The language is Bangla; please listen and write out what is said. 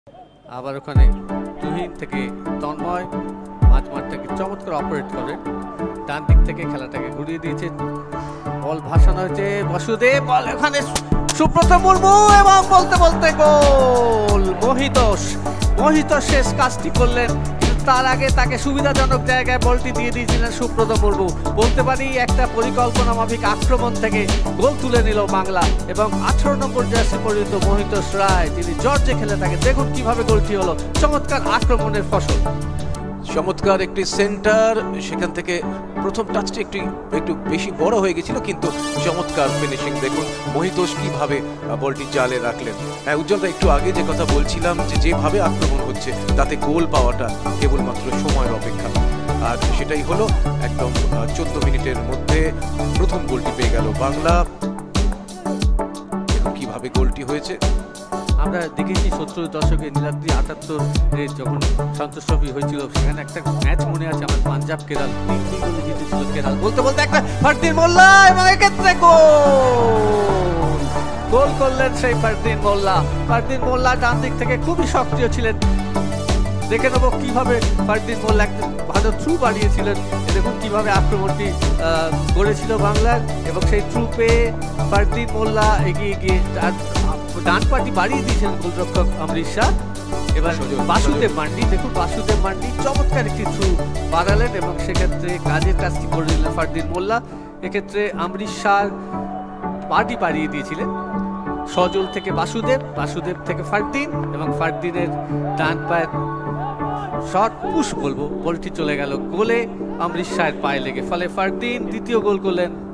আবার ওখানে তুহিন থেকে তন্ময় মাঝমাঠ থেকে চমৎকার অপারেট করে ডান দিক থেকে খেলাটাকে ঘুরিয়ে দিয়েছে। বল ভাসানো হয়েছে বাসুদেব, বল ওখানে সুব্রত মুর্মু এবং বলতে বলতে গোল। মোহিতোষ শেষ কাজটি করলেন, তার আগে তাকে সুবিধাজনক জায়গায় বলটি দিয়ে দিয়েছিলেন সুব্রত মুর্মু। বলতে পারি একটা পরিকল্পনা মাফিক আক্রমণ থেকে গোল তুলে নিল বাংলা এবং 18 নম্বর জার্সি পর্যন্ত মোহিতোষ রায়, যিনি জর্জে খেলে থাকে। দেখুন কিভাবে গোলটি হলো, চমৎকার আক্রমণের ফসল, চমৎকার একটি সেন্টার। সেখান থেকে প্রথম টাচটি একটু বেশি বড় হয়ে গেছিল, কিন্তু চমৎকার ফিনিশিং। দেখুন মোহিতোষ কিভাবে বলটি জালে রাখলেন। হ্যাঁ উজ্জ্বলদা, একটু আগে যে কথা বলছিলাম যে যেভাবে আক্রমণ হচ্ছে তাতে গোল পাওয়াটা কেবলমাত্র সময়ের অপেক্ষা, আর সেটাই হলো। একদম 14 মিনিটের মধ্যে প্রথম গোলটি পেয়ে গেল বাংলা। দেখুন কিভাবে গোলটি হয়েছে। আমরা দেখেছি 70 দশকে নীলাদ্রি 78 যখন সন্তোষ ট্রফি হয়েছিল, সেখানে একটা ম্যাচ মনে আছে আমার, পাঞ্জাব কেরাল 3 গোলে জিতেছিল কেরাল। বলতে বলতে একটা ফারদিন মোল্লা এবং এক্ষেত্রে গোল করলেন সেই ফারদিন মোল্লা ডান দিক থেকে খুবই সক্রিয় ছিলেন। দেখে নেবো কিভাবে ফারদিন মোল্লা একটা ভালো থ্রু বাড়িয়েছিলেন। দেখুন কিভাবে আক্রমণটি গড়েছিল বাংলার, এবং সেই থ্রু পেয়ে ফারদিন মোল্লা এগিয়ে গিয়ে ডান পাটি বাড়িয়ে দিয়েছেন গোলরক্ষক অমৃত শাহ। এবার বাসুদেব মান্ডি, দেখুন বাসুদেব মান্ডি চমৎকার একটি থ্রু বাড়ালেন এবং সেক্ষেত্রে কাজের কাজটি করে দিলেন ফারদিন মোল্লা। এক্ষেত্রে অমৃত শাহ পাটি বাড়িয়ে দিয়েছিলেন। সজল থেকে বাসুদেব থেকে ফারদিন, এবং ফারদিনের ডান পায়ের শট পুশ বলবো, বলটি চলে গেল গোলে অমৃত শাহের পায়ে লেগে। ফলে ফারদিন দ্বিতীয় গোল করলেন।